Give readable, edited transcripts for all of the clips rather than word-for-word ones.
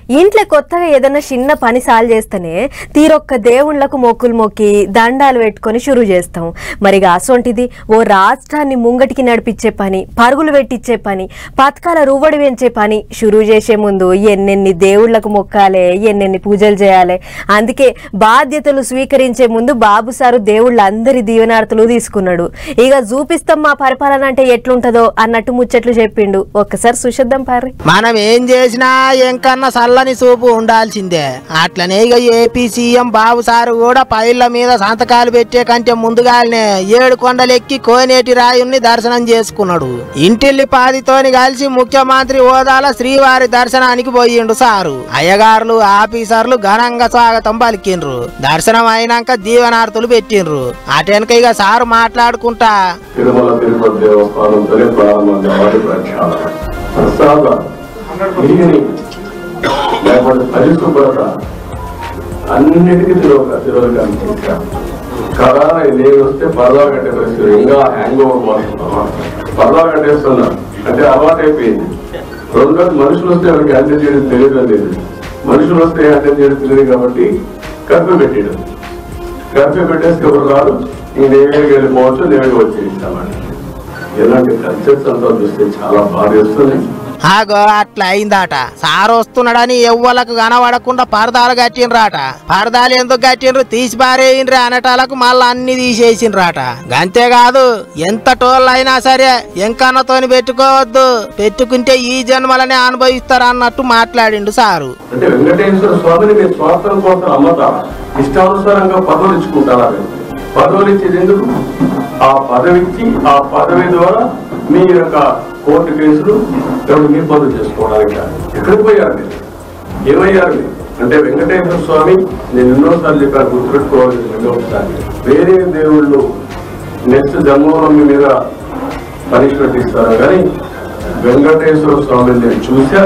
ఇంట్లో కొత్తగా ఏదైనా చిన్న పని సాల్వ్ చేస్తేనే తీరొక్క దేవుళ్లకు మొక్కులు మొక్కి దండాలు పెట్టుకొని షురూ చేస్తాం. మరి అసొంటిది ఓ రాష్ట్రాన్ని ముంగటికి నడిపించే పని, పరుగులు పెట్టించే పని, పథకాల రువ్వడి పెంచే పని షురూ చేసే ముందు ఎన్నెన్ని దేవుళ్లకు మొక్కాలే, ఎన్నెన్ని పూజలు చేయాలి. అందుకే బాధ్యతలు స్వీకరించే ముందు బాబు సారు దేవుళ్ళందరి దీవెనార్తలు తీసుకున్నాడు. ఇక చూపిస్తాం మా పరిపాలన అంటే ఎట్లుంటదో అన్నట్టు ముచ్చట్లు చెప్పిండు. ఒక్కసారి చూసేద్దాం పారి. మనం ఏం చేసినా ఎంకన్నా చల్లని చూపు ఉండాల్సిందే. అట్లనే ఇక ఏపీ సీఎం బాబు సారు కూడా పైళ్ల మీద సంతకాలు పెట్టే కంటే ముందుగానే 7 కొండలెక్కి కోనేటి రాయుని దర్శనం చేసుకున్నాడు. ఇంటిల్లి పాదితోని కలిసి ముఖ్యమంత్రి హోదాలో శ్రీవారి దర్శనానికి పోయిండు సారు. అయ్యగారులు ఆఫీసర్లు ఘనంగా స్వాగతం పలికిండ్రు. దర్శనం అయినాక దీవెనార్తులు పెట్టిండ్రు. అటెనక ఇక సారు మాట్లాడుకుంటా తిరుమల తిరుపతి దేవస్థానంతోనే ప్రారంభం కావాలి. ప్రసాద లేకపోతే పరిశుభ్రత అన్నిటికీ తిరోగమనం కరోనా నేను వస్తే పరదా కట్టే పరిస్థితి ఇంకా హ్యాంగ్ ఓవర్ మారుతున్నామా, పరదా కట్టేస్తున్నా అంటే అలవాటు అయిపోయింది. రెండోది మనుషులు వస్తే ఎవరికి హ్యాండిల్ చేయడం తెలియదు లేదు, మనుషులు వస్తే హ్యాండిల్ చేయడం తెలియదు కాబట్టి కర్ఫ్యూ పెట్టేయడం. కర్ఫ్యూ పెట్టేస్తే ఎవరు రాదు, ఇంక నేరుగా వెళ్ళిపోవచ్చు, నేరుగా వచ్చేస్తామండి. ఇలాంటి కల్చర్స్ అంతా చూస్తే చాలా బాధ వేస్తుంది. ఆగో అట్లా అయిందట. సారు వస్తున్నాడని ఎవ్వలకు కనబడకుండా పరదాలు కట్టిండ్రాట. పరదాలు ఎందుకు కట్టిండ్రు, తీసి పారేయిండ్రు అనటాలకు మళ్ళీ అన్ని తీసేసిండ్రాట. అంతేకాదు ఎంత టోళ్ళు అయినా సరే ఎంకన్నతోని పెట్టుకోవద్దు, పెట్టుకుంటే ఈ జన్మలనే అనుభవిస్తారు అన్నట్టు మాట్లాడిండు సారు. అంటే వెంకటేశ్వర స్వామిని మీరు స్వార్థం కోసం అమ్మతారా, ఇష్టానుసారంగా పదవులు ఇచ్చుకుంటారా? పదవులు ఇచ్చేది ఎందుకు? ఆ పదవిచ్చి ఆ పదవి ద్వారా మీ యొక్క కోర్టు కేసులు ఎవరు మీరు పనులు చేసుకోవడానికి ఎక్కడికి పోయారు, ఏమయ్యారు అంటే వెంకటేశ్వర స్వామి నేను ఎన్నోసార్లు చెప్పాను, గుర్తుపెట్టుకోవాల్సింది రెండోసారి వేరే దేవుళ్ళు నెక్స్ట్ జన్మలో మీ మీద పనిష్మెంట్ ఇస్తారు కానీ వెంకటేశ్వర స్వామిని నేను చూసా.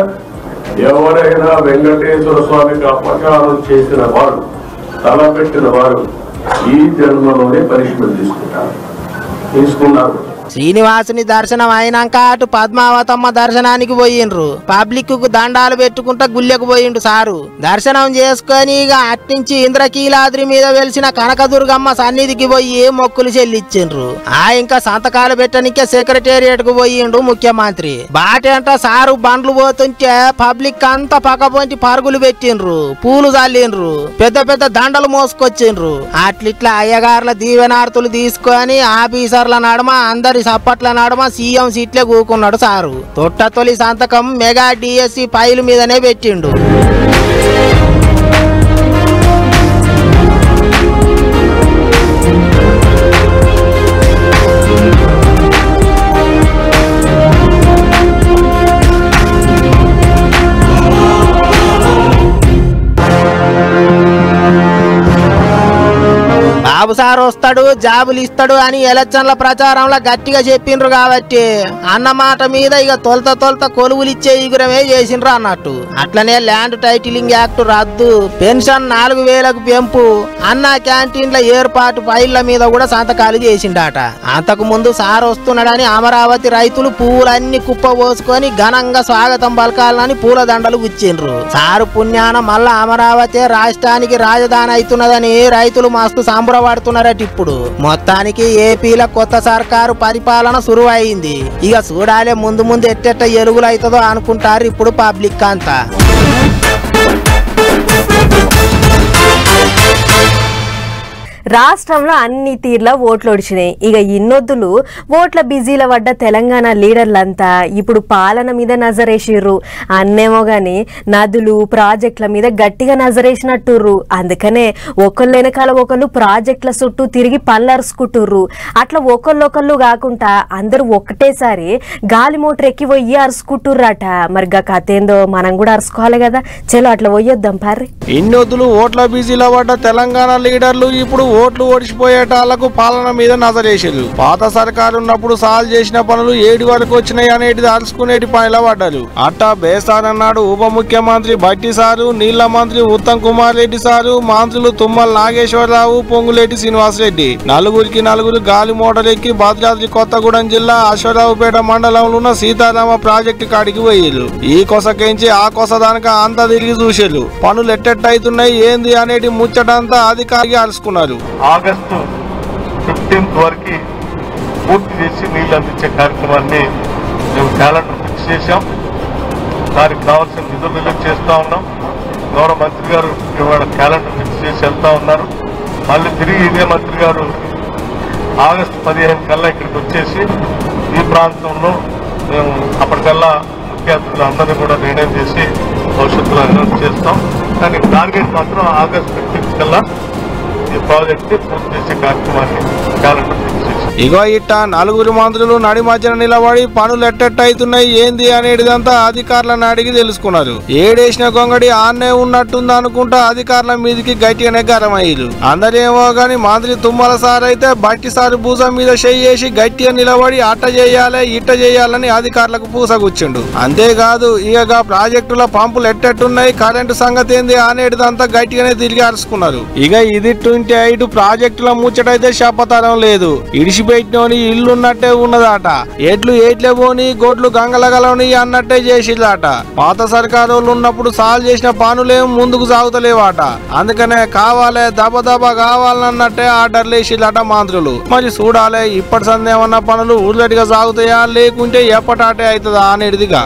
ఎవరైనా వెంకటేశ్వర స్వామికి అపకారం చేసిన వారు, తలపెట్టిన వారు ఈ జన్మలోనే పనిష్మెంట్ తీసుకున్నారు. శ్రీనివాసుని దర్శనం అయినాక అటు పద్మావతమ్మ దర్శనానికి పోయిండ్రు. పబ్లిక్ కు దండాలు పెట్టుకుంటా గుళ్ళకు పోయిండు సారు. దర్శనం చేసుకొని ఇక అట్నుంచి ఇంద్రకీలాద్రి మీద వెలిసిన కనకదుర్గమ్మ సన్నిధికి పోయి మొక్కులు చెల్లించిండ్రు. ఇంకా సంతకాలు పెట్టనికే సెక్రటేరియట్ కు పోయిండు ముఖ్యమంత్రి. బాటంట సారు బండ్లు పోతుంటే పబ్లిక్ అంతా పక్కపొంటి పరుగులు పెట్టిండ్రు, పూలు చల్లిండ్రు, పెద్ద పెద్ద దండలు మోసుకొచ్చిండ్రు. అట్లిట్లా అయ్యగారుల దీవెనార్తులు తీసుకొని ఆఫీసర్ల నడమ అందరి సప్పట్ల నడమ సీఎం సీట్లే కూకున్నాడు సారు. తొలి సంతకం మెగా డిఎస్సి ఫైల్ మీదనే పెట్టిండు. బాబు సారు వస్తాడు, జాబులు ఇస్తాడు అని ఎలక్షన్ల ప్రచారంలో గట్టిగా చెప్పిండ్రు కాబట్టి అన్నమాట మీద ఇక తొలత కొలువులు ఇచ్చే ఈగురమే చేసిండ్రు అన్నట్టు. అట్లనే ల్యాండ్ టైటిలింగ్ యాక్ట్ రద్దు, పెన్షన్ 4000కు పెంపు, అన్న క్యాంటీన్ల ఏర్పాటు ఫైళ్ల మీద కూడా సంతకాలు చేసిండట. అంతకు ముందు సారు వస్తున్నాడని అమరావతి రైతులు పువ్వులన్నీ కుప్ప పోసుకొని ఘనంగా స్వాగతం పలకాలని పూలదండలు గుచ్చిండ్రు. సారు పుణ్యాన మళ్ళా అమరావతి రాష్ట్రానికి రాజధాని అవుతున్నదని రైతులు మస్తు సంబరపడుతున్నారట. ఇప్పుడు మొత్తానికి ఏపీలో కొత్త సర్కారు పరిపాలన సురువైంది. ఇక చూడాలే ముందు ముందు ఎట్టెట్ట ఎలుగులు అవుతుందో అనుకుంటారు ఇప్పుడు పబ్లిక్ అంతా. రాష్ట్రంలో అన్ని తీర్ల ఓట్లు ఒడిచినాయి. ఇక ఇన్నొద్దులు ఓట్ల బిజీల పడ్డ తెలంగాణ లీడర్లంతా ఇప్పుడు పాలన మీద నజరేసిర్రు. అన్నేమో గాని నదులు ప్రాజెక్టుల మీద గట్టిగా నజరేసినట్టుర్రు. అందుకనే ఒకళ్ళు వెనకాల ఒకళ్ళు ప్రాజెక్టుల చుట్టూ తిరిగి పళ్ళరుసుకుంటుర్రు. అట్లా ఒకళ్ళొకళ్ళు కాకుండా అందరూ ఒక్కటేసారి గాలి మోటార్ ఎక్కి పోయి అరుసుకుంటుర్రట. మరి కథ ఏందో మనం కూడా అరుసుకోవాలి కదా. చలో అట్లా పోయొద్దాం పారి. ఇన్నొద్దులు ఓట్ల బిజీల పడ్డ తెలంగాణ లీడర్లు ఇప్పుడు ఓట్లు ఓడిచిపోయేటాళ్లకు పాలన మీద నజరేసారు. పాత సర్కారు ఉన్నప్పుడు సాల్ చేసిన పనులు 7 వరకు వచ్చినాయి అనేటిది అరుచుకునేటి పనిలో పడ్డారు. అట్టా బేసారన్నాడు ఉప ముఖ్యమంత్రి బట్టి సారు, నీళ్ల మంత్రి ఉత్తమ్ కుమార్ రెడ్డి సారు, మంత్రులు తుమ్మల నాగేశ్వరరావు, పొంగులేటి శ్రీనివాసరెడ్డి. నలుగురికి నలుగురు గాలి మోటార్ ఎక్కి భద్రాద్రి కొత్తగూడెం జిల్లా అశ్వరావుపేట మండలంలో ఉన్న సీతారామ ప్రాజెక్టు కాడికి పోయారు. ఈ కొసకేంచి ఆ కొసదానిక అంతా తిరిగి చూసారు. పనులు ఎట్టెట్టయితున్నాయి ఏంది అనేటి ముచ్చటంతా అధికారికి అరుచుకున్నారు. ఆగస్టు 15 వరకు పూర్తి చేసి నీళ్లు అందించే కార్యక్రమాన్ని మేము క్యాలెండర్ ఫిక్స్ చేశాం. దానికి కావాల్సిన నిధులు రిలీజ్ చేస్తా ఉన్నాం. గౌరవ మంత్రి గారు ఇవాళ క్యాలెండర్ ఫిక్స్ చేసి వెళ్తా ఉన్నారు. మళ్ళీ తిరిగి ఇదే మంత్రి గారు ఆగస్టు 15 కల్లా ఇక్కడికి వచ్చేసి ఈ ప్రాంతంలో మేము అప్పటికల్లా ముఖ్య అతిథులు అందరినీ కూడా నిర్ణయం చేసి భవిష్యత్తులో అనౌన్స్ చేస్తాం. కానీ టార్గెట్ మాత్రం ఆగస్టు 15 కల్లా ఈ ప్రాజెక్ట్ పూర్తి చేసే కార్యక్రమాన్ని క్యాలెండర్ ఫిక్స్ చేసి ఇగో ఇట్ట నలుగురు మంత్రులు నడి మధ్యన నిలబడి పనులు ఎట్టెట్టయితున్నాయి ఏంది అనేటిదంతా అధికారులను అడిగి తెలుసుకున్నారు. ఏడేసిన గొంగడి ఆన్నే ఉన్నట్టుంది అనుకుంటా అధికారుల మీదకి గట్టిగానే గరమయ్యారు. అందరేమో గాని మంత్రి తుమ్మల సార్ అయితే బట్టి సారు భూజం మీద చేసి గట్టిగా నిలబడి అట్ట చేయాలి ఇట్ట చేయాలని అధికారులకు పూసగుచ్చిండు. అంతేకాదు ఇక ప్రాజెక్టుల పంపులు ఎట్టెట్టున్నాయి, కరెంటు సంగతి ఏంది అనేటిదంతా గట్టిగానే తిరిగి అరుచుకున్నారు. ఇక ఇది 28 ప్రాజెక్టుల ముచ్చటైతే చెప్పతరం లేదు. ఇడిచిపెట్టినోని ఇల్లున్నట్టే ఉన్నదాట. ఎడ్లు ఏట్లే పోని గోడ్లు గంగలగలని అన్నట్టే చేసిల్లట. పాత సర్కారు ఉన్నప్పుడు సాల్వ్ చేసిన పనులేం ముందుకు సాగుతలేవాట. అందుకనే కావాలే దబదబ కావాలన్నట్టే ఆర్డర్లు వేసిల్లట మంత్రులు. మరి చూడాలే ఇప్పటి సందేమన్న పనులు ఊర్లటిగా సాగుతాయా లేకుంటే ఎప్పటాటే అవుతుందా అనేటిదిగా.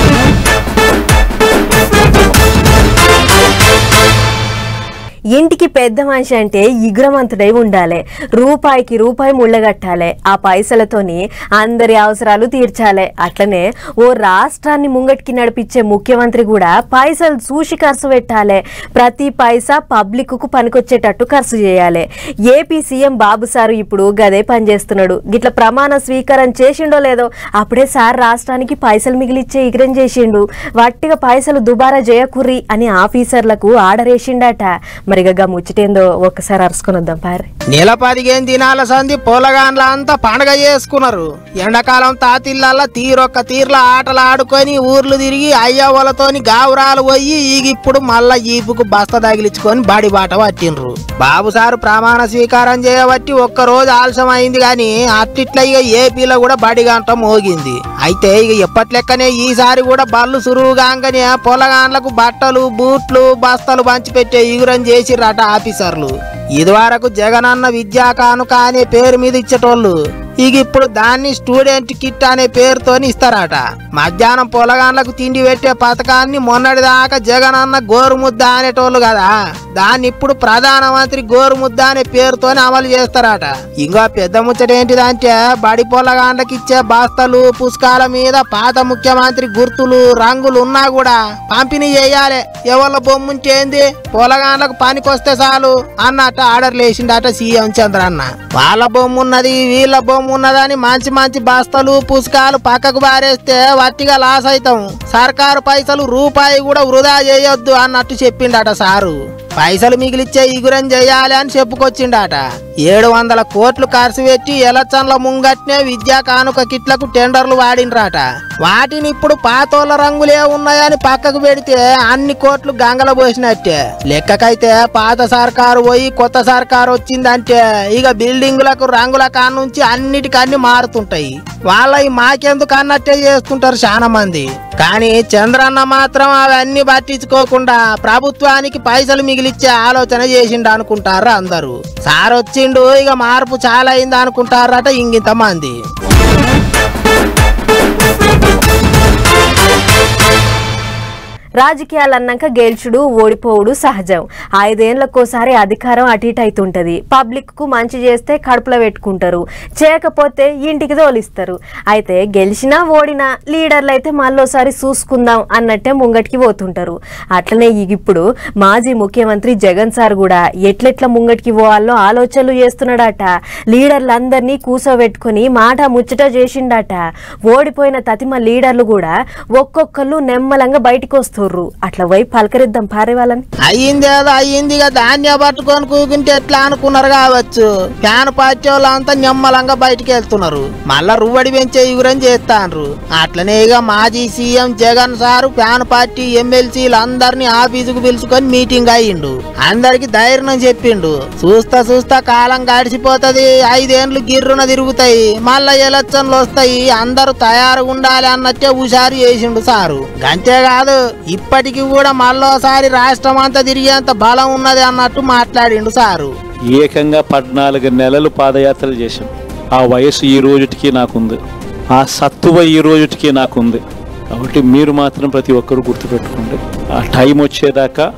ఇంటికి పెద్ద మనిషి అంటే ఇగ్రమంతుడై ఉండాలి. రూపాయికి రూపాయి ముళ్ళగట్టాలి. ఆ పైసలతోని అందరి అవసరాలు తీర్చాలి. అట్లనే ఓ రాష్ట్రాన్ని ముంగటికి నడిపించే ముఖ్యమంత్రి కూడా పైసలు చూసి ఖర్చు పెట్టాలి. ప్రతి పైసా పబ్లిక్ కు పనికొచ్చేటట్టు ఖర్చు చేయాలి. ఏపీ సీఎం బాబు సారు ఇప్పుడు గదే పనిచేస్తున్నాడు. గిట్ల ప్రమాణ స్వీకారం చేసిండో లేదో అప్పుడే సార్ రాష్ట్రానికి పైసలు మిగిలిచ్చే ఇగ్రం చేసిండు. వట్టిగా పైసలు దుబారా చేయకుర్రి అని ఆఫీసర్లకు ఆర్డర్ వేసిండట. మరిగా ముచ్చటేందో ఒక్కసారి అరుచుకొని వద్దాం పారి. నెల 15 దినాల సంది పొలగాన్ల అంతా పండగ చేసుకున్నారు. ఎండాకాలం తాతిళ్ళ తీరొక్క తీర్ల ఆటలు ఆడుకొని ఊర్లు తిరిగి అయ్యవ్వలతోని గావురాలు పోయి ఇప్పుడు మళ్ళా ఈపుకు బస్త తగిలించుకొని బడి బాట పట్టిండ్రు. బాబు సారు ప్రమాణ స్వీకారం చేయబట్టి ఒక్కరోజు ఆలస్యం అయింది గాని అట్టిట్లా ఇక ఏపీలో కూడా బడి గంట మోగింది. అయితే ఇక ఎప్పట్లెక్కనే ఈసారి కూడా బళ్ళు సురువుగానే పొలగాన్లకు బట్టలు బూట్లు బస్తలు పంచిపెట్టే ఇగురం చేసిర్రట ఆఫీసర్లు. ఇదివరకు జగనన్న విద్యా కానుక అనే పేరు మీద ఇచ్చేటోళ్ళు ఇక ఇప్పుడు దాన్ని స్టూడెంట్ కిట్ అనే పేరుతోని ఇస్తారట. మధ్యాహ్నం పొలగాన్లకు తిండి పెట్టే పథకాన్ని మొన్నటిదాకా జగనన్న గోరుముద్ద అనేటోళ్ళు కదా, దాన్ని ఇప్పుడు ప్రధానమంత్రి గోరుముద్ద అనే పేరుతోని అమలు చేస్తారట. ఇంకా పెద్ద ముచ్చట ఏంటిదంటే బడి పొలగాన్లకు ఇచ్చే బస్తలు పుస్తకాల మీద పాత ముఖ్యమంత్రి గుర్తులు రంగులు ఉన్నా కూడా పంపిణీ చేయాలి. ఎవళ్ళ బొమ్ముంటే ఏంది పొలగాన్లకు పనికొస్తే చాలు అన్నట్టు ఆర్డర్లు వేసిండట సీఎం చంద్రన్న. వాళ్ళ బొమ్మ ఉన్నది వీళ్ళ బొమ్మ ఉన్నదని మంచి మంచి బస్తలు పుస్తకాలు పక్కకు బారేస్తే వట్టిగా లాస్ అవుతాం. సర్కారు పైసలు రూపాయి కూడా వృధా చేయొద్దు అన్నట్టు చెప్పిండట సారు. పైసలు మిగిలిచ్చే ఇగురం చేయాలి అని చెప్పుకొచ్చిండట. 700 కోట్లు ఖర్చు పెట్టి ఎలక్షన్ల ముంగట్నే విద్యా కానుక కిట్లకు టెండర్లు వాడిండ్రట. వాటిని ఇప్పుడు పాతోళ్ళ రంగులే ఉన్నాయని పక్కకు పెడితే అన్ని కోట్లు గంగల పోసినట్టే. లెక్కకైతే పాత సర్కారు పోయి కొత్త సర్కారు వచ్చిందంటే ఇక బిల్డింగులకు రంగుల కానుంచి అన్నిటికన్నీ మారుతుంటాయి. వాళ్ళవి మాకెందుకు అన్నట్టే చేస్తుంటారు చాలా మంది. కానీ చంద్రన్న మాత్రం అవన్నీ పట్టించుకోకుండా ప్రభుత్వానికి పైసలు మిగిలిచ్చే ఆలోచన చేసిండు అనుకుంటారు అందరూ. సార్ వచ్చిండు ఇక మార్పు చాలా అయింది అనుకుంటారట ఇంగింత మంది. రాజకీయాలు అన్నాక గెలుచుడు ఓడిపోవుడు సహజం. 5 ఏళ్లకోసారి అధికారం అటు ఇటు అవుతుంటది. పబ్లిక్ కు మంచి చేస్తే కడుపులో పెట్టుకుంటారు, చేయకపోతే ఇంటికి తోలిస్తారు. అయితే గెలిచినా ఓడినా లీడర్లు అయితే మళ్ళోసారి చూసుకుందాం అన్నట్టే ముంగటికి పోతుంటారు. అట్లనే ఇప్పుడు మాజీ ముఖ్యమంత్రి జగన్ సార్ కూడా ఎట్లెట్ల ముంగటికి పోవాలో ఆలోచనలు చేస్తున్నాడట. లీడర్లందరినీ కూసోబెట్టుకుని మాట ముచ్చట చేసిండట. ఓడిపోయిన తతిమ లీడర్లు కూడా ఒక్కొక్కళ్ళు నెమ్మలంగా బయటకు వస్తారు. అంటుర్రు. అట్లా పోయి పలకరిద్దాం పారే వాళ్ళని. అయ్యిందేదో అయ్యింది, ఇక ధాన్య పట్టుకొని కూకుంటే ఎట్లా అనుకున్నారు కావచ్చు. ఫ్యాన్ పార్టీ వాళ్ళంతా నిమ్మలంగా బయటికి వెళ్తున్నారు. మళ్ళా రువ్వడి పెంచే ఇగురని చేస్తాండ్రు. అట్లనే ఇక మాజీ సీఎం జగన్ సారు ఫ్యాన్ పార్టీ ఎమ్మెల్సీలు అందరినీ ఆఫీసుకు పిలుచుకొని మీటింగ్ అయ్యిండు. అందరికి ధైర్యం చెప్పిండు. చూస్తా చూస్తా కాలం గడిచిపోతది, 5 ఏళ్ళు గిర్రున తిరుగుతాయి, మళ్ళా ఎలక్షన్లు వస్తాయి, అందరూ తయారుగా ఉండాలి అన్నట్టే హుషారు చేసిండు సారు. అంతేకాదు ఇప్పటికి కూడా మళ్ళోసారి రాష్ట్రం అంతా తిరిగేంత బలం ఉన్నది అన్నట్టు మాట్లాడిండు సారు. ఏకంగా 14 నెలలు పాదయాత్రలు చేశాం. ఆ వయసు ఈ రోజుటికి నాకుంది, ఆ సత్తువ ఈ రోజుటికి నాకుంది. కాబట్టి మీరు మాత్రం ప్రతి ఒక్కరూ గుర్తుపెట్టుకోండి, ఆ టైం వచ్చేదాకా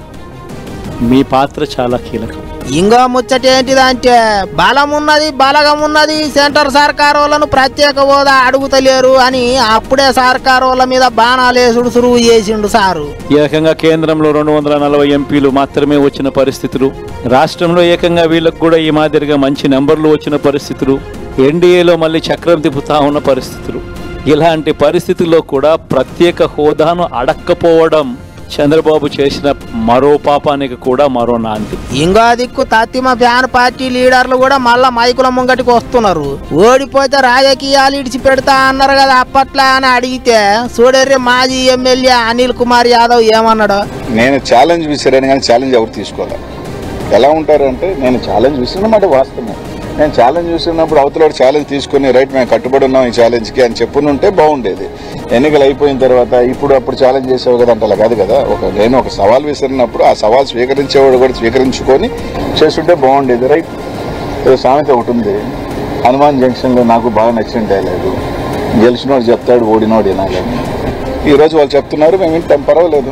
మీ పాత్ర చాలా కీలకం. ఇంకో ముచ్చట ఏంటిదంటే బలం ఉన్నది బలగం ఉన్నది, సెంటర్ సర్కార్ వాళ్ళను ప్రత్యేక హోదా అడుగుతలేరు అని అప్పుడే సర్కార్ వాళ్ళ మీద బాణాలేసుడు సురువు చేసిండు సారు. ఈ రకంగా కేంద్రంలో 240 ఎంపీలు మాత్రమే వచ్చిన పరిస్థితులు, రాష్ట్రంలో ఏకంగా వీళ్ళకు కూడా ఈ మాదిరిగా మంచి నెంబర్లు వచ్చిన పరిస్థితులు, ఎన్డీఏలో మళ్ళీ చక్రం తిప్పుతా ఉన్న పరిస్థితులు. ఇలాంటి పరిస్థితుల్లో కూడా ప్రత్యేక హోదాను అడక్కపోవడం చంద్రబాబు చేసిన మరో పాపానికి కూడా మరో నాంది. ఇంకో దిక్కు తత్తిమ ఫ్యాన్ పార్టీ లీడర్లు కూడా మళ్ళా మైకుల ముంగటికి వస్తున్నారు. ఓడిపోతే రాజకీయాలు ఇడిచి పెడతా అన్నారు కదా అప్పట్లా అని అడిగితే చూడర్రి మాజీ ఎమ్మెల్యే అనిల్ కుమార్ యాదవ్ ఏమన్నాడు. నేను ఛాలెంజ్ విసిరాను కానీ ఛాలెంజ్ ఎవరు తీసుకోవాలి. ఎలా ఉంటారంటే నేను ఛాలెంజ్ విసిరినమాట వాస్తవం. నేను ఛాలెంజ్ చూసినప్పుడు అవతల ఛాలెంజ్ తీసుకుని రైట్ మేము కట్టుబడి ఉన్నాం ఈ ఛాలెంజ్కి అని చెప్పునుంటే బాగుండేది. ఎన్నికలు అయిపోయిన తర్వాత అప్పుడు ఛాలెంజ్ చేసేవి కదా అంటే అలా కాదు కదా. నేను ఒక సవాల్ విసిరినప్పుడు ఆ సవాల్ స్వీకరించేవాడు కూడా స్వీకరించుకొని చేస్తుంటే బాగుండేది. రైట్. సామెత ఒకటి ఉంది, హనుమాన్ జంక్షన్లో నాకు బాగా నచ్చిన డైలాగు, గెలిచినోడు చెప్తాడు ఓడినోడు వినాలని. ఈరోజు వాళ్ళు చెప్తున్నారు, మేము వింటాం, పర్వాలేదు.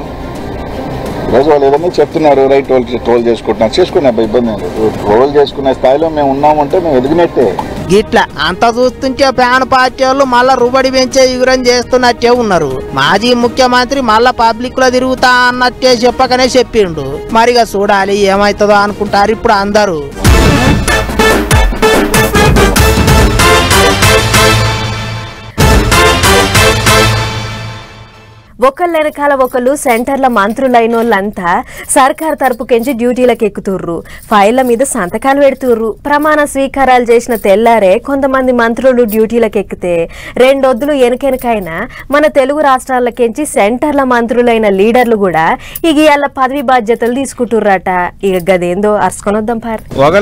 ఈరోజు వాళ్ళు ఏదన్నా చెప్తున్నారు, రైట్, వాళ్ళు ట్రోల్ చేసుకునే ఇబ్బంది లేదు. ట్రోల్ చేసుకునే స్థాయిలో మేము ఉన్నామంటే మేము ఎదిగినట్టే. గిట్లా అంత చూస్తుంటే ఫ్యాన్ పార్టీ వాళ్ళు మళ్ళా రుబడి పెంచే ఎగురని చేస్తున్నట్టే ఉన్నారు. మాజీ ముఖ్యమంత్రి మళ్ళా పబ్లిక్ లో తిరుగుతా అన్నట్టే చెప్పకనే చెప్పిండు. మరిగా చూడాలి ఏమైతుందో అనుకుంటారు ఇప్పుడు అందరూ. ఒకళ్ళ వెనకాల ఒకళ్ళు సెంటర్ల మంత్రులైన వాళ్ళంతా సర్కార్ తరపుకెంచి డ్యూటీలకు ఎక్కుతుర్రు, ఫైళ్ల మీద సంతకాలు పెడుతుర్రు. ప్రమాణ స్వీకారాలు చేసిన తెల్లారే కొంతమంది మంత్రులు డ్యూటీలకు ఎక్కితే 2 వద్దులు వెనకెనకైనా మన తెలుగు రాష్ట్రాలకెంచి సెంటర్ల మంత్రులైన లీడర్లు కూడా ఇక ఇవాళ పదవి బాధ్యతలు తీసుకుంటుర్రట. ఇక గదేందో అరుచుకొనొద్దాం పార్.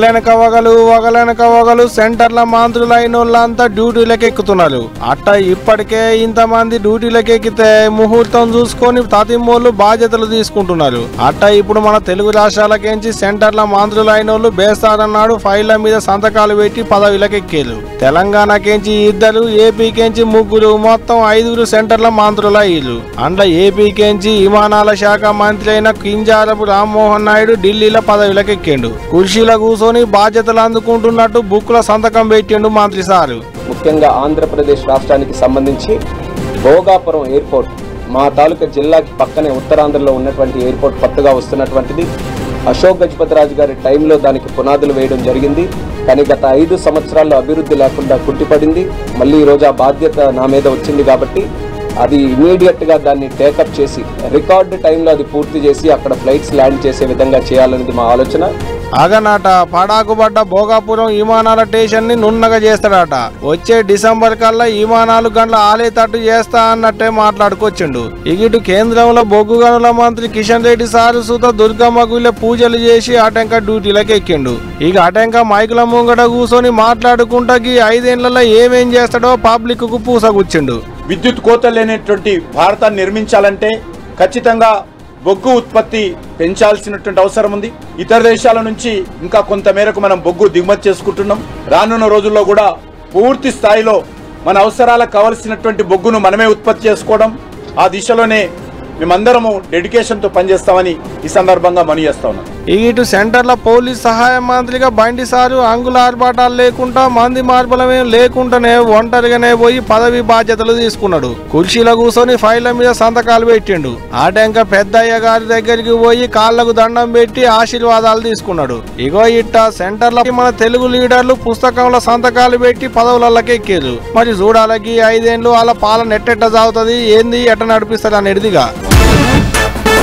వగలెనక వగలు సెంటర్ల మంత్రులైన వాళ్ళంతా డ్యూటీలకు ఎక్కుతున్నారు. అట్ట ఇప్పటికే ఇంతమంది డ్యూటీలకు ఎక్కితే ముహూర్తం చూసుకొని తాతిమ్మోళ్ళు బాధ్యతలు తీసుకుంటున్నారు. అట్ట ఇప్పుడు మన తెలుగు రాష్ట్రాలకేంచి సెంటర్ల మంత్రులు అయిన వాళ్ళు బేస్తారన్నాడు ఫైళ్ల మీద సంతకాలు పెట్టి పదవిలకు ఎక్కేరు. తెలంగాణకేంచి 2, ఏపీకేంచి 3, మొత్తం 5 సెంటర్ల మంత్రులు అయ్యారు. అందులో ఏపీకేంచి విమానాల శాఖ మంత్రి అయిన కింజారపు రామ్మోహన్ నాయుడు ఢిల్లీలో పదవిలకు ఎక్కిండు. కుర్చీలో కూర్చొని బాధ్యతలు అందుకుంటున్నట్టు బుక్ల సంతకం పెట్టిండు మంత్రి సారు. ముఖ్యంగా ఆంధ్రప్రదేశ్ రాష్ట్రానికి సంబంధించి భోగాపురం ఎయిర్పోర్ట్ మా తాలూకా జిల్లాకి పక్కనే ఉత్తరాంధ్రలో ఉన్నటువంటి ఎయిర్పోర్ట్ కొత్తగా వస్తున్నటువంటిది. అశోక్ గజపతిరాజు గారి టైంలో దానికి పునాదులు వేయడం జరిగింది. కానీ గత 5 సంవత్సరాల్లో అభివృద్ధి లేకుండా కుంటిపడింది. మళ్ళీ ఈరోజు ఆ బాధ్యత నా మీద వచ్చింది కాబట్టి అది ఇమీడియట్గా దాన్ని టేకప్ చేసి రికార్డు టైంలో అది పూర్తి చేసి అక్కడ ఫ్లైట్స్ ల్యాండ్ చేసే విధంగా చేయాలనేది మా ఆలోచన. అగనాట పడాకుబడ్డ భోగాపురం విమానాల స్టేషన్ ని నున్నగా చేస్తాడట. వచ్చే డిసెంబర్ కల్లా విమానాలు గంటల ఆలేతట్టు చేస్తా అన్నట్టే మాట్లాడుకొచ్చిండు. ఇటు కేంద్రంలో బొగ్గు గనుల మంత్రి కిషన్ రెడ్డి సారు సుత దుర్గమ్మకు పూజలు చేసి అటెంక డ్యూటీలకు ఎక్కిండు. ఇక అటెంక మైకుల ముంగట కూర్చొని మాట్లాడుకుంటా 5 ఏళ్లలో ఏమేం చేస్తాడో పబ్లిక్ కు పూసగుచ్చిండు. విద్యుత్ కోత లేనటువంటి భారతాన్ని నిర్మించాలంటే ఖచ్చితంగా బొగ్గు ఉత్పత్తి పెంచాల్సినటువంటి అవసరం ఉంది. ఇతర దేశాల నుంచి ఇంకా కొంత మేరకు మనం బొగ్గు దిగుమతి చేసుకుంటున్నాం. రానున్న రోజుల్లో కూడా పూర్తి స్థాయిలో మన అవసరాలకు కావలసినటువంటి బొగ్గును మనమే ఉత్పత్తి చేసుకోవడం, ఆ దిశలోనే మేమందరము డెడికేషన్తో పనిచేస్తామని ఈ సందర్భంగా మనవి చేస్తా ఉన్నాం. ఇటు సెంటర్ల పోలీస్ సహాయ మంత్రిగా బండి సారు అంగుల ఆర్భాటాలు లేకుండా మంది మార్పులమే లేకుండానే ఒంటరిగానే పోయి పదవి బాధ్యతలు తీసుకున్నాడు. కుర్చీలో కూర్చొని ఫైళ్ల మీద సంతకాలు పెట్టిండు. ఆటంక పెద్దయ్య గారి దగ్గరికి పోయి కాళ్లకు దండం పెట్టి ఆశీర్వాదాలు తీసుకున్నాడు. ఇగో ఇట్ట సెంటర్ల మన తెలుగు లీడర్లు పుస్తకంలో సంతకాలు పెట్టి పదవులకి ఎక్కారు. మరి చూడాలకి 5 ఏళ్ళు వాళ్ళ పాలన ఎట్టెట్ట సాగుతుంది, ఏంది ఎట్ట నడిపిస్తారు అనేదిగా.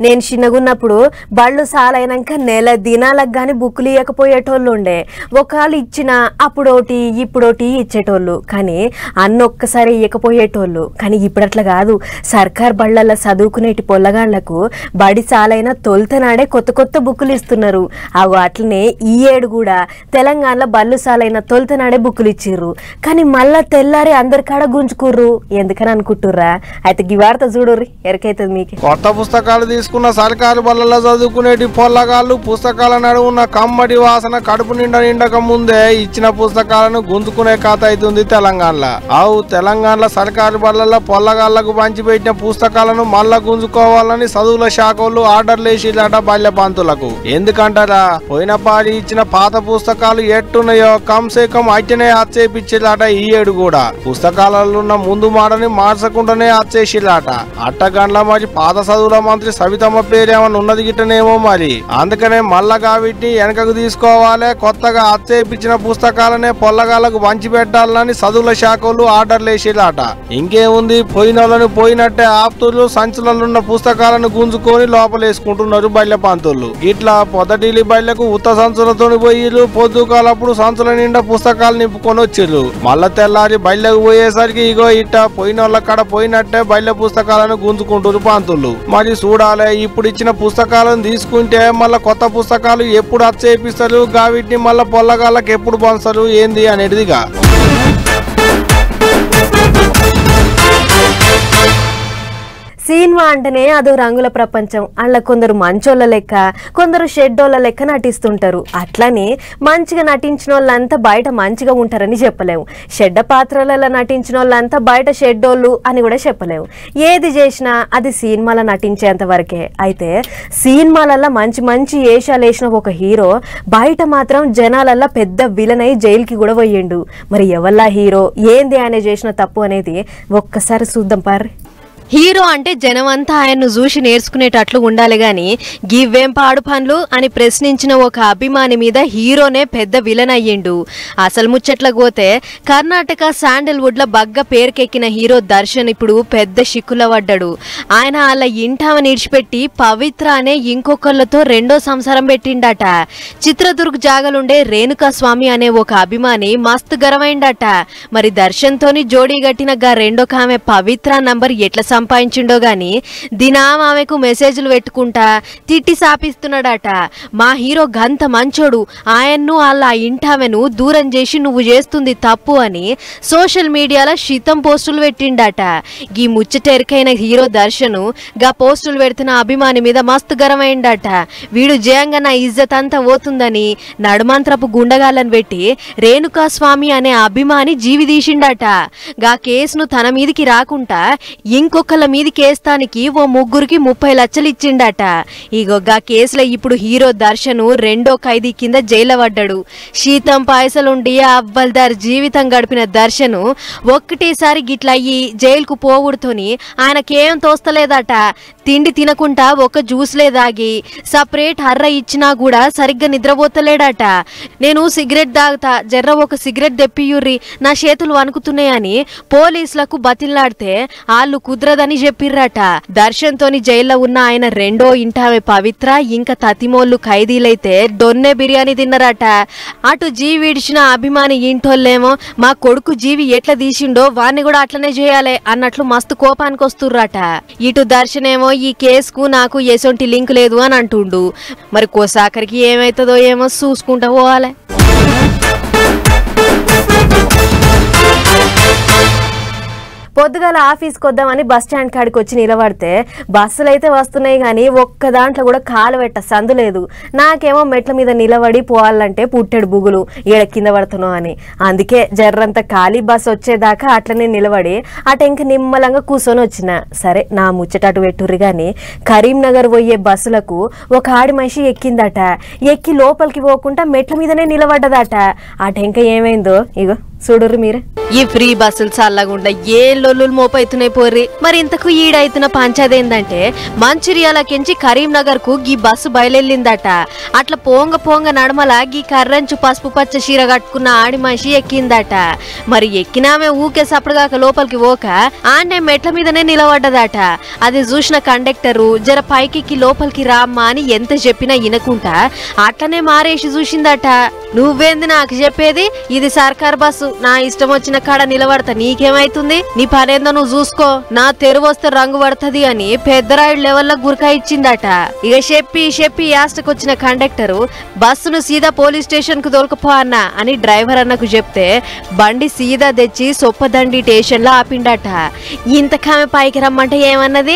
నేను చిన్నగున్నప్పుడు బళ్ళు సాలైనాక నెల దినాలకు గాని బుక్కులు ఇవ్వకపోయేటోళ్ళు ఉండే. ఒకళ్ళు ఇచ్చినా అప్పుడోటి ఇప్పుడోటి ఇచ్చేటోళ్ళు, కానీ అన్నొక్కసారి ఇవ్వకపోయేటోళ్ళు. కానీ ఇప్పుడు అట్లా కాదు. సర్కార్ బళ్ళల్లో చదువుకునేటి పొల్లగాళ్లకు బడి సాలైన తొలుతనాడే కొత్త కొత్త బుక్కులు ఇస్తున్నారు. అవి అట్లనే ఈ ఏడు కూడా తెలంగాణలో బళ్ళు సాలైన తొలుతనాడే బుక్కులు ఇచ్చిర్రు. కానీ మళ్ళా తెల్లారి అందరి కాడ గుంజుకుర్రు. ఎందుకని అనుకుంటుర్రా? అయితే ఈ వార్త చూడుర్రి, ఎరకైతుంది మీకు. కొత్త పుస్తకాలు తీసుకున్న సర్కారు బళ్ళల్లో చదువుకునేటి పొల్లగాళ్ళు పుస్తకాల నడువున్న కమ్మడి వాసన కడుపు నిండక ముందే ఇచ్చిన పుస్తకాలను గుంజుకునే కథ అవుతుంది తెలంగాణలో. తెలంగాణలో సర్కారు బళ్ళల్లో పొల్లగాళ్లకు పంచిపెట్టిన పుస్తకాలను మళ్ళా గుంజుకోవాలని చదువుల శాఖలు ఆర్డర్లు వేసిరట బాల్య పంతులకు. ఎందుకంటారా? పోయిన పారి ఇచ్చిన పాత పుస్తకాలు ఎట్టున్నాయో కంసే కం అట్టనే అచ్చేపిచ్చిరట. ఈ ఏడు కూడా పుస్తకాలలో ఉన్న ముందు మాటని మార్చకుండానే అచ్చేసిరట. అట్టగండ్ల మరి పాత చదువుల మంత్రి సవితమ్మ పేరేమన్నా ఉన్నది గిట్టనేమో మరి. అందుకనే మళ్ళా కాబట్టి వెనకకు తీసుకోవాలి, కొత్తగా అచ్చేపించిన పుస్తకాలనే పొల్లగాళ్లకు పంచి పెట్టాలని చదువుల శాఖలు ఆర్డర్లు వేసిరట. ఇంకేముంది, పోయినోళ్ళని పోయినట్టే ఆప్తులు సంచులలో పుస్తకాలను గుంజుకొని లోపలేసుకుంటున్నారు బళ్ళ పంతులు. ఇట్లా పొదటిలి బళ్ళకు ఉత్త సంచులతో పోయిరు. పొద్దుకాలప్పుడు సంచుల నిండా పుస్తకాలు నింపుకొని వచ్చిర్రు. మళ్ళా తెల్లారి బళ్ళకు పోయేసరికి ఇగో ఇట్ట పోయినోళ్ళ కాడ పోయినట్టే బళ్ళ పుస్తకాలను గుంజుకుంటారు పంతులు. మరి చూడాలి, ఇప్పుడు ఇచ్చిన పుస్తకాలను తీసుకుంటే మళ్ళా కొత్త పుస్తకాలు ఎప్పుడు అచ్చేపిస్తారు, గావిటిని మళ్ళా పొల్లగాళ్ళకి ఎప్పుడు పంచుతారు ఏంది అనేటిదిగా. సినిమా అంటేనే అదో రంగుల ప్రపంచం. అలా కొందరు మంచోళ్ళ లెక్క, కొందరు షెడ్డోళ్ళ లెక్క నటిస్తుంటారు. అట్లని మంచిగా నటించిన వాళ్ళంతా బయట మంచిగా ఉంటారని చెప్పలేము. షెడ్డ పాత్రలలో నటించిన వాళ్ళంతా బయట షెడ్డోళ్ళు అని కూడా చెప్పలేము. ఏది చేసినా అది సినిమాలో నటించేంత వరకే. అయితే సినిమాలల్లో మంచి మంచి వేషాలు వేసిన ఒక హీరో బయట మాత్రం జనాలల్లో పెద్ద విలన్ అయి జైలుకి కూడా పోయిండు. మరి ఎవల్లా హీరో, ఏంది ఆయన చేసిన తప్పు అనేది ఒక్కసారి చూద్దాం పార్రి. హీరో అంటే జనమంతా ఆయన్ను చూసి నేర్చుకునేటట్లు ఉండాలి గాని గివ్వేం పాడు పనులు అని ప్రశ్నించిన ఒక అభిమాని మీద హీరోనే పెద్ద విలన్ అయ్యిండు. అసలు ముచ్చట్లకు పోతే కర్ణాటక శాండల్వుడ్ లో బగ్గ పేరుకెక్కిన హీరో దర్శన్ ఇప్పుడు పెద్ద షిక్కుల పడ్డాడు. ఆయన వాళ్ళ ఇంటామని ఇడిచిపెట్టి పవిత్ర అనే ఇంకొకళ్ళతో రెండో సంసారం పెట్టిండట. చిత్రదుర్గ్ జాగలుండే రేణుకా స్వామి అనే ఒక అభిమాని మస్తు గరమైండట. మరి దర్శన్ తోని జోడీ గట్టిన గా రెండో కామె పవిత్ర నంబర్ ఎట్లా సంపాదించిండో గాని దినాం ఆమెకు మెసేజ్లు పెట్టుకుంటా తిట్టి సాపిస్తున్నాడట. మా హీరో గంత మంచోడు, ఆయన్ను వాళ్ళ ఇంటామెను దూరం చేసి నువ్వు చేస్తుంది తప్పు అని సోషల్ మీడియాలో శితం పోస్టులు పెట్టిండట. గీ ముచ్చటెరికైన హీరో దర్శను గా పోస్టులు పెడుతున్న అభిమాని మీద మస్తు గరమైండట. వీడు జయంగా నా ఇజ్జత్ అంతా పోతుందని నడుమంత్రపు గుండగాళ్ళని పెట్టి రేణుకా స్వామి అనే అభిమాని జీవి తీసిండట. గా కేసును తన మీదికి రాకుండా ఇంకొకళ్ళ మీది కేస్తానికి ఓ ముగ్గురికి 30 లక్షలు ఇచ్చిండట. ఇగొగ్గా కేసులో ఇప్పుడు హీరో దర్శను రెండో ఖైదీ కింద జైలు పడ్డాడు. శీతం పాయసలుండి అవ్వల్దార్ జీవితం గడిపిన దర్శను ఒక్కటేసారి గిట్లయ్యి జైలుకు పోవుడుతోని ఆయనకేం తోస్తలేదట. తిండి తినకుండా ఒక జ్యూస్లే దాగి సపరేట్ హర్ర ఇచ్చినా కూడా సరిగ్గా నిద్రపోతలేడట. నేను సిగరెట్ తాగుతా, జర్ర ఒక సిగరెట్ తెప్పియుర్రి, నా చేతులు వణుకుతున్నాయని పోలీసులకు బతిలాడితే వాళ్ళు కుదరదని చెప్పిర్రట. దర్శన్ తోని జైల్లో ఉన్న ఆయన రెండో ఇంటామె పవిత్ర ఇంకా తతిమోళ్ళు ఖైదీలైతే దొన్నె బిర్యానీ తిన్నారట. అటు జీవి ఇడిచిన అభిమాని ఇంటోళ్ళేమో మా కొడుకు జీవి ఎట్లా తీసిండో వాన్ని కూడా అట్లనే చేయాలి అన్నట్లు మస్తు కోపానికి వస్తుర్రట. ఇటు దర్శనేమో ఈ కేసుకు నాకు ఎసొంటి లింక్ లేదు అని అంటుండు. మరి కోసాకరికి ఏమైతుందో ఏమో చూసుకుంటా పోవాలి. పొద్దుగాల ఆఫీస్కి వద్దామని బస్ స్టాండ్ కాడికి వచ్చి నిలబడితే బస్సులు అయితే వస్తున్నాయి కానీ ఒక్క దాంట్లో కూడా కాలు పెట్ట సందు లేదు. నాకేమో మెట్ల మీద నిలబడి పోవాలంటే పుట్టెడు బుగులు, ఏడ కింద పడుతున్నావు అని. అందుకే జర్రంత ఖాళీ బస్సు వచ్చేదాకా అట్లనే నిలబడి అటు ఇంక నిమ్మలంగా కూర్చొని వచ్చిన. సరే నా ముచ్చటటు పెట్టుర్రి కానీ కరీంనగర్ పోయే బస్సులకు ఒక ఆడి మనిషి ఎక్కిందట. ఎక్కి లోపలికి పోకుండా మెట్ల మీదనే నిలబడ్డదట. అటు ఇంకా ఏమైందో ఇగో చూడుర్రి మీరే. ఈ ఫ్రీ బస్సులు చల్లగుండా ఏ లొల్లులు మోపైతున్నాయి పోర్రి. మరి ఇంతకు ఈడైతున్న పంచాదేందంటే మంచిర్యాలకించి కరీంనగర్ కు గీ బస్సు బయలుదేరిందట. అట్లా పోంగ పోంగ నడమల గీ కర్రంచు పసుపు పచ్చ చీర కట్టుకున్న ఆడి మనిషి ఎక్కిందట. మరి ఎక్కినామే ఊకే సపడగాక లోపలికి పోక ఆనే మెట్ల మీదనే నిలబడ్డదట. అది చూసిన కండక్టరు జర పైకి లోపలికి రామ్మా అని ఎంత చెప్పినా వినకుంటా అట్లనే మారేసి చూసిందట. నువ్వేంది నాకు చెప్పేది, ఇది సర్కార్ బస్సు, నా ఇష్టం వచ్చిన కాడ నిలబడతా, నీకేమైతుంది, నీ పనేందో నువ్వు చూసుకో, నా తెరువు వస్తే రంగు పడుతుంది అని పెద్దరాయుడు లెవెల్లో గురకా ఇచ్చిందట. ఇక చెప్పి యాస్టకొచ్చిన కండక్టరు బస్సును సీదా పోలీస్ స్టేషన్ కు దొరకపో అన్న అని డ్రైవర్ అన్నకు చెప్తే బండి సీదా తెచ్చి సొప్పదండి స్టేషన్ లో ఆపిండట. ఇంతకామె పైకి రమ్మంటే ఏమన్నది,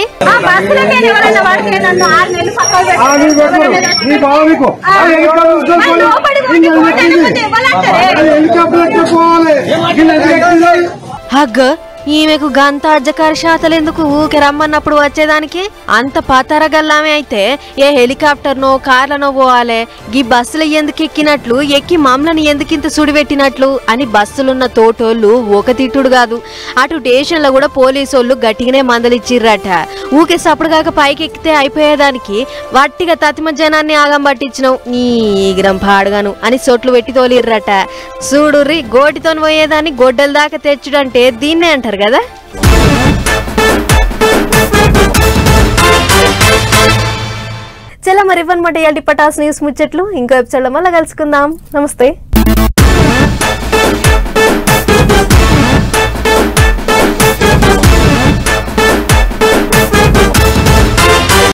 హగ్గ ఈమెకు గంత అజ్జకార శాతలెందుకు, ఊకే రమ్మన్నప్పుడు వచ్చేదానికి అంత పాతరగల్లామే అయితే ఏ హెలికాప్టర్నో కార్లనో పోవాలే, గీ బస్సులు ఎందుకు ఎక్కినట్లు, ఎక్కి మమ్మల్ని ఎందుకింత సుడిపెట్టినట్లు అని బస్సులున్న తోటోళ్ళు ఒక తిట్టుడు కాదు, అటు స్టేషన్లో కూడా పోలీసోళ్ళు గట్టిగానే మందలిచ్చిర్రట. ఊకే సప్పుడుగాక పైకి ఎక్కితే అయిపోయేదానికి వట్టిగా తతిమ జనాన్ని ఆగం పట్టించినావు నీ ఈగిరం పాడుగాను అని సొట్లు పెట్టి తోలిర్రట. చూడుర్రి, గోటితో పోయేదాన్ని గొడ్డల దాకా తెచ్చుడంటే దీన్నే అంటారు కదా. చలో మరి ఇవ్వనమాట ఇయాల్టి పటాస్ న్యూస్ ముచ్చట్లు. ఇంకో ఎపిసోడ్ లో మళ్ళీ కలుసుకుందాం. నమస్తే.